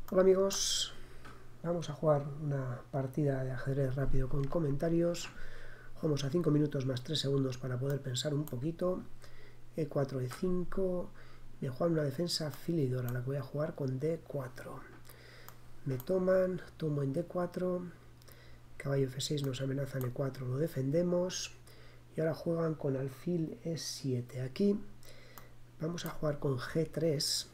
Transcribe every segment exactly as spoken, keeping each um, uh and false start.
Hola amigos, vamos a jugar una partida de ajedrez rápido con comentarios. Jugamos a cinco minutos más tres segundos para poder pensar un poquito. e cuatro, e cinco. Me juegan una defensa Philidor a la que voy a jugar con de cuatro. Me toman, tomo en de cuatro. Caballo efe seis nos amenaza en e cuatro, lo defendemos. Y ahora juegan con alfil e siete. Aquí vamos a jugar con ge tres.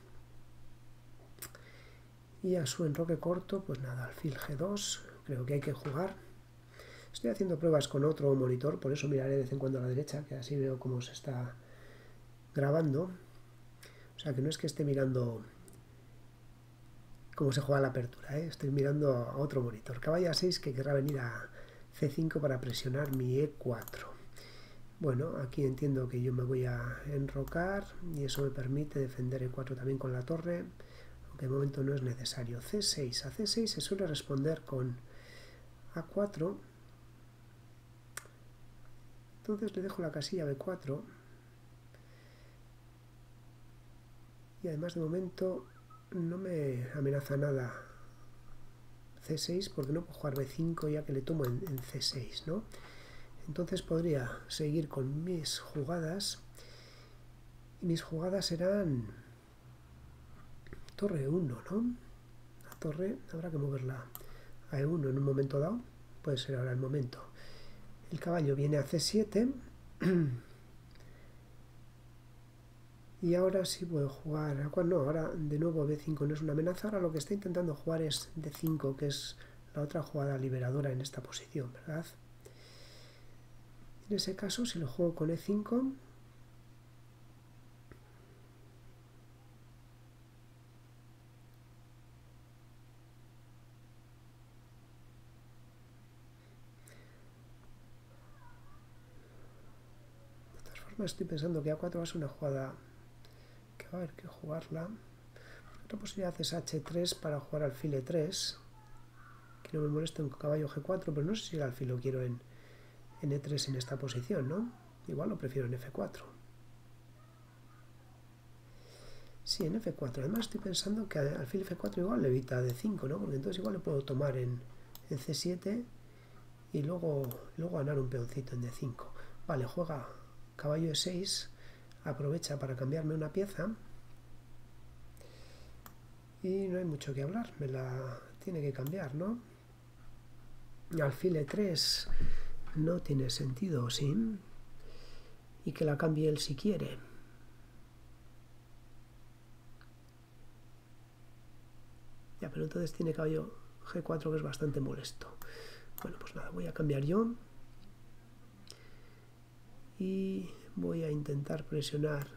Y a su enroque corto, pues nada, alfil ge dos, creo que hay que jugar. Estoy haciendo pruebas con otro monitor, por eso miraré de vez en cuando a la derecha, que así veo cómo se está grabando. O sea que no es que esté mirando cómo se juega la apertura, ¿eh? Estoy mirando a otro monitor. Caballo a seis que querrá venir a ce cinco para presionar mi e cuatro. Bueno, aquí entiendo que yo me voy a enrocar y eso me permite defender e cuatro también con la torre, aunque de momento no es necesario. ce seis. A ce seis se suele responder con a cuatro. Entonces le dejo la casilla be cuatro. Y además de momento no me amenaza nada ce seis porque no puedo jugar be cinco ya que le tomo en, en ce seis, ¿no? Entonces podría seguir con mis jugadas. Y mis jugadas serán torre uno, ¿no? La torre habrá que moverla a e uno en un momento dado. Puede ser ahora el momento. El caballo viene a ce siete. Y ahora sí puedo jugar, no, ahora de nuevo be cinco no es una amenaza, ahora lo que está intentando jugar es de cinco, que es la otra jugada liberadora en esta posición, ¿verdad? En ese caso, si lo juego con e cinco, de todas formas estoy pensando que a cuatro va a ser una jugada que va a haber que jugarla. Otra posibilidad es hache tres para jugar alfil e tres, que no me molesta un caballo ge cuatro, pero no sé si el alfil lo quiero en, en e tres en esta posición, ¿no? Igual lo prefiero en efe cuatro. Sí, en efe cuatro. Además estoy pensando que alfil efe cuatro igual le evita de cinco, ¿no? Porque entonces igual le puedo tomar en, en ce siete y luego, luego ganar un peoncito en de cinco. Vale, juega caballo e seis, aprovecha para cambiarme una pieza y no hay mucho que hablar, me la tiene que cambiar, ¿no? Alfil e tres no tiene sentido, ¿sí? Y que la cambie él si quiere. Ya, pero entonces tiene caballo ge cuatro que es bastante molesto. Bueno, pues nada, voy a cambiar yo. Y voy a intentar presionar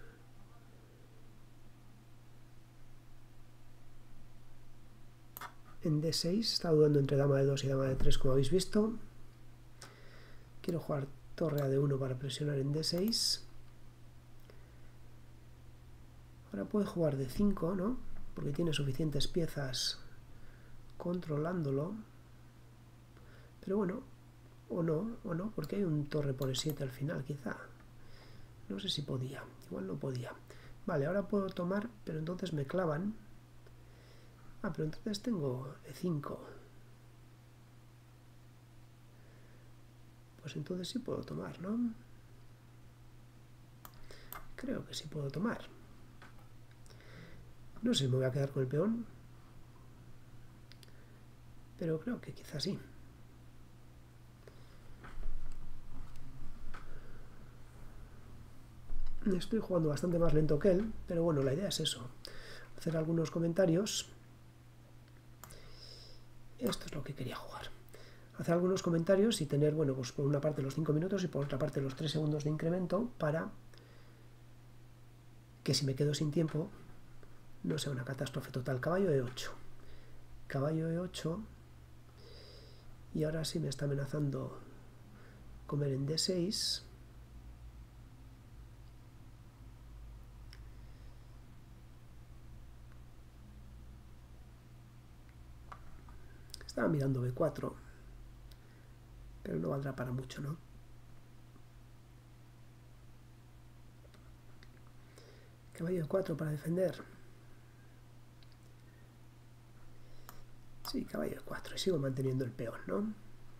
en de seis. Está dudando entre dama de dos y dama de tres, como habéis visto. Quiero jugar torre a de uno para presionar en de seis. Ahora puede jugar de cinco, ¿no? Porque tiene suficientes piezas controlándolo. Pero bueno, o no, o no, porque hay un torre por e siete al final, quizá. No sé si podía, igual no podía. Vale, ahora puedo tomar, pero entonces me clavan. Ah, pero entonces tengo e cinco. Pues entonces sí puedo tomar, ¿no? Creo que sí puedo tomar. No sé si me voy a quedar con el peón, pero creo que quizás sí. Estoy jugando bastante más lento que él, pero bueno, la idea es eso. Hacer algunos comentarios. Esto es lo que quería jugar. Hacer algunos comentarios y tener, bueno, pues por una parte los cinco minutos y por otra parte los tres segundos de incremento para que si me quedo sin tiempo no sea una catástrofe total. Caballo e ocho. Caballo e ocho. Y ahora sí me está amenazando comer en de seis. Estaba mirando be cuatro, pero no valdrá para mucho, ¿no? Caballo e cuatro para defender. Sí, caballo de cuatro. Y sigo manteniendo el peón, ¿no?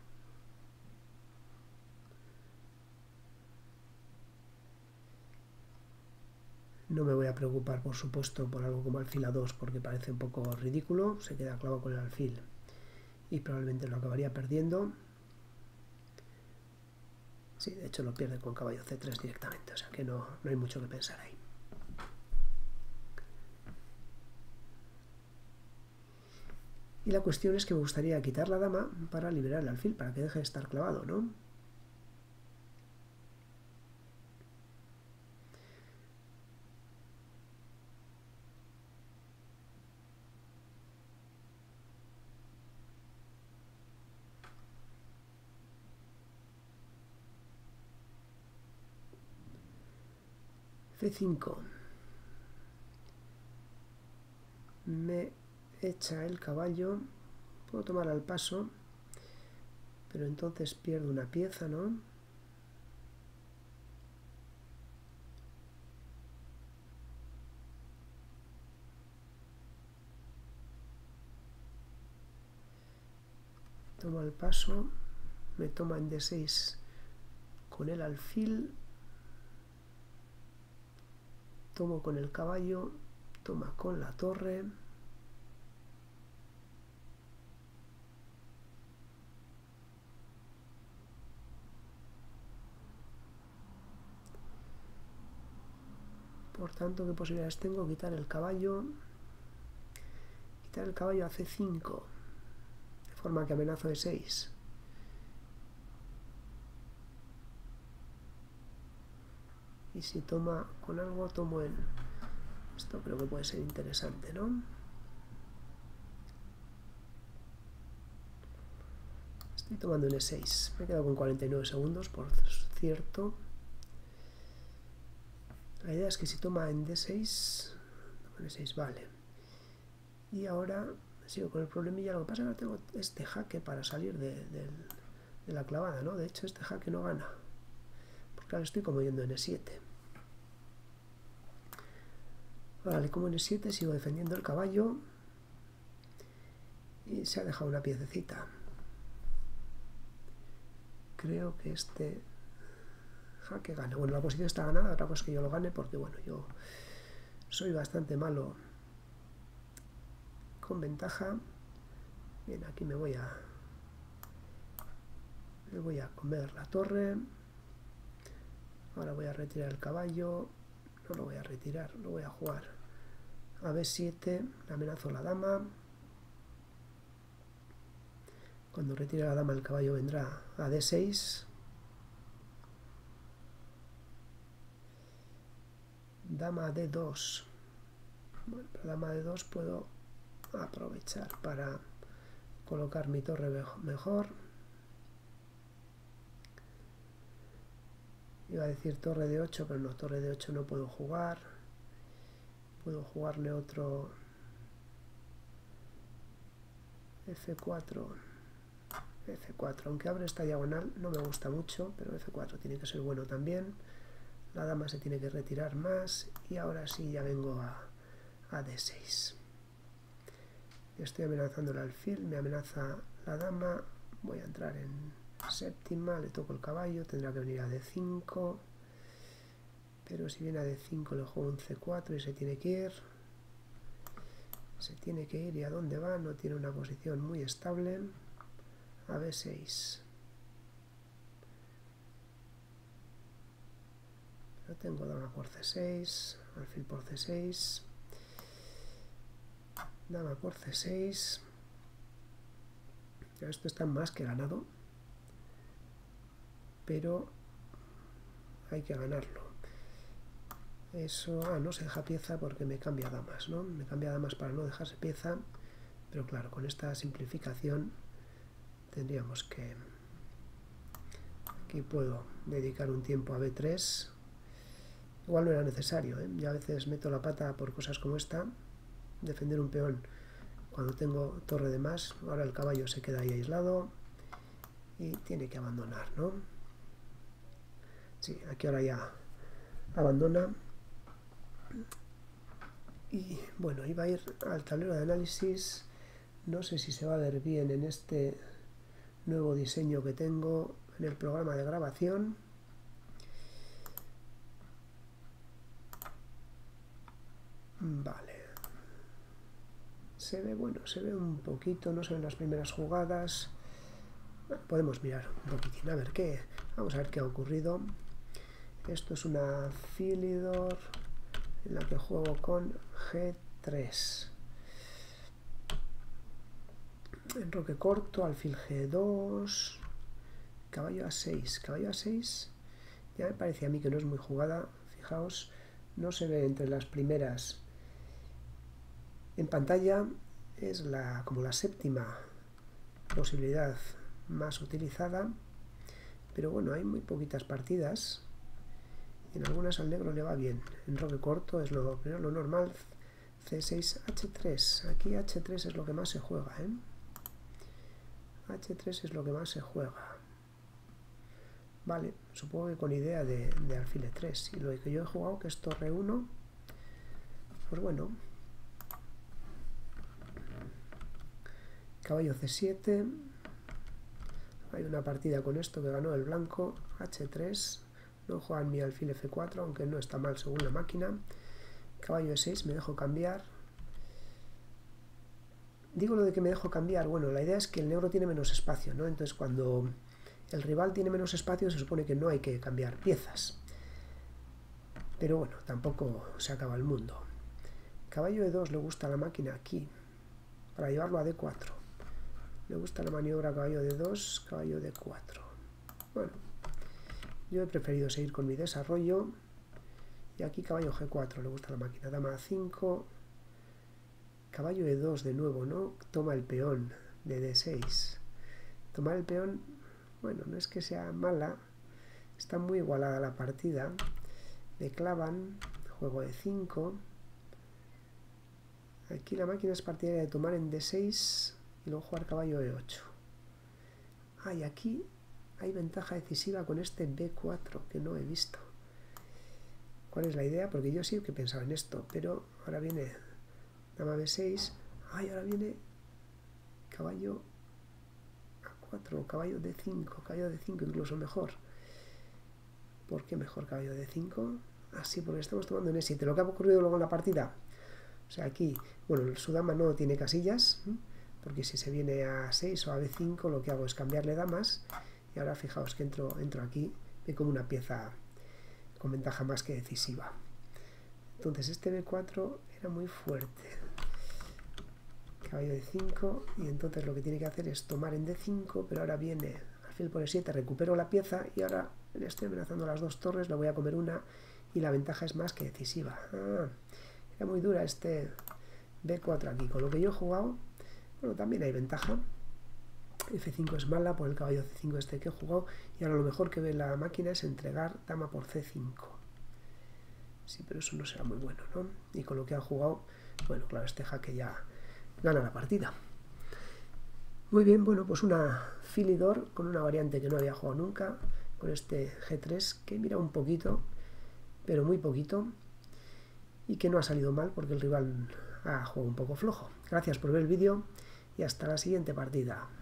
No me voy a preocupar, por supuesto, por algo como alfil a dos, porque parece un poco ridículo. Se queda clavado con el alfil y probablemente lo acabaría perdiendo. Sí, de hecho lo pierde con caballo ce tres directamente, o sea que no, no hay mucho que pensar ahí. Y la cuestión es que me gustaría quitar la dama para liberar el alfil, para que deje de estar clavado, ¿no? ce cinco. Me echa el caballo. Puedo tomar al paso, pero entonces pierdo una pieza, ¿no? Tomo el paso, me toma en de seis con el alfil, tomo con el caballo, toma con la torre. Por tanto, ¿qué posibilidades tengo? Quitar el caballo. Quitar el caballo a ce cinco. De forma que amenazo de seis. Y si toma con algo, tomo en... Esto creo que puede ser interesante, ¿no? Estoy tomando en e seis. Me he quedado con cuarenta y nueve segundos, por cierto. La idea es que si toma en de seis... en e seis, vale. Y ahora sigo con el problemilla. Lo que pasa es que tengo este jaque para salir de, de, de la clavada, ¿no? De hecho, este jaque no gana. Porque ahora estoy como yendo en e siete. Vale, como en e siete sigo defendiendo el caballo. Y se ha dejado una piececita. Creo que este jaque gana. Bueno, la posición está ganada. Otra cosa es que yo lo gane porque, bueno, yo soy bastante malo con ventaja. Bien, aquí me voy a me voy a comer la torre. Ahora voy a retirar el caballo. No lo voy a retirar, lo voy a jugar a be siete. Amenazo la dama. Cuando retire la dama el caballo vendrá a de seis. Dama a de dos. Bueno, la dama de dos puedo aprovechar para colocar mi torre mejor. Iba a decir torre de ocho, pero no, torre de ocho no puedo jugar. Puedo jugarle otro efe cuatro. efe cuatro, aunque abre esta diagonal no me gusta mucho, pero efe cuatro tiene que ser bueno también. La dama se tiene que retirar más y ahora sí ya vengo a, a de seis. Estoy amenazando el alfil, me amenaza la dama. Voy a entrar en séptima, le toco el caballo, tendrá que venir a de cinco. Pero si viene a de cinco le juego un ce cuatro y se tiene que ir. Se tiene que ir, ¿y a dónde va? No tiene una posición muy estable. A be seis. Yo tengo dama por ce seis, alfil por ce seis. Dama por ce seis. Esto está más que ganado, pero hay que ganarlo. Eso, ah, no se deja pieza porque me cambia damas, ¿no? Me cambia damas para no dejarse pieza, pero claro, con esta simplificación tendríamos que... Aquí puedo dedicar un tiempo a be tres. Igual no era necesario, ¿eh? Ya a veces meto la pata por cosas como esta. Defender un peón cuando tengo torre de más. Ahora el caballo se queda ahí aislado y tiene que abandonar, ¿no? Sí, aquí ahora ya abandona. Y bueno, iba a ir al tablero de análisis. No sé si se va a ver bien en este nuevo diseño que tengo en el programa de grabación. Vale. Se ve, bueno, se ve un poquito, no se ven las primeras jugadas. Bueno, podemos mirar un poquitín, a ver qué. Vamos a ver qué ha ocurrido. Esto es una Philidor en la que juego con G tres. Enroque corto, alfil G dos, caballo A seis. Caballo A seis ya me parece a mí que no es muy jugada. Fijaos, no se ve entre las primeras. En pantalla es la, como la séptima posibilidad más utilizada, pero bueno, hay muy poquitas partidas. En algunas al negro le va bien. Enroque corto es lo, lo normal. C seis, H tres. Aquí H tres es lo que más se juega, ¿eh? H tres es lo que más se juega. Vale, supongo que con idea de, de alfil E tres. Y lo que yo he jugado, que es torre uno, pues bueno. Caballo C siete. Hay una partida con esto que ganó el blanco. H tres. No juegan mi alfil F cuatro, aunque no está mal según la máquina. Caballo E seis, me dejo cambiar. Digo lo de que me dejo cambiar, bueno, la idea es que el negro tiene menos espacio, ¿no? Entonces cuando el rival tiene menos espacio se supone que no hay que cambiar piezas. Pero bueno, tampoco se acaba el mundo. Caballo E dos le gusta a la máquina aquí, para llevarlo a D cuatro. Le gusta la maniobra caballo D dos, caballo D cuatro. Bueno, yo he preferido seguir con mi desarrollo. Y aquí caballo G cuatro, le gusta la máquina. Dama A cinco. Caballo E dos de nuevo, ¿no? Toma el peón de D seis. Tomar el peón, bueno, no es que sea mala. Está muy igualada la partida. Me clavan, juego E cinco. Aquí la máquina es partidaria de tomar en D seis y luego jugar caballo E ocho. Ah, y aquí hay ventaja decisiva con este B cuatro que no he visto. ¿Cuál es la idea? Porque yo sí que pensaba en esto, pero ahora viene dama B seis. Ay, ahora viene caballo A cuatro, caballo D cinco, caballo D cinco incluso mejor. ¿Por qué mejor caballo D cinco? Así, porque estamos tomando en E siete. Lo que ha ocurrido luego en la partida, o sea, aquí, bueno, su dama no tiene casillas, ¿eh? Porque si se viene a seis o a B cinco, lo que hago es cambiarle damas. Y ahora fijaos que entro, entro aquí, ve como una pieza con ventaja más que decisiva. Entonces este B cuatro era muy fuerte. Caballo D cinco, y entonces lo que tiene que hacer es tomar en D cinco, pero ahora viene alfil por E siete, recupero la pieza y ahora le estoy amenazando las dos torres, le voy a comer una y la ventaja es más que decisiva. Ah, era muy dura este B cuatro aquí. Con lo que yo he jugado, bueno, también hay ventaja. F cinco es mala por el caballo C cinco este que he jugado, y ahora lo mejor que ve la máquina es entregar dama por C cinco. Sí, pero eso no será muy bueno, ¿no? Y con lo que ha jugado, bueno, claro, este jaque ya gana la partida. Muy bien, bueno, pues una Philidor con una variante que no había jugado nunca, con este G tres, que mira un poquito, pero muy poquito, y que no ha salido mal porque el rival ha jugado un poco flojo. Gracias por ver el vídeo y hasta la siguiente partida.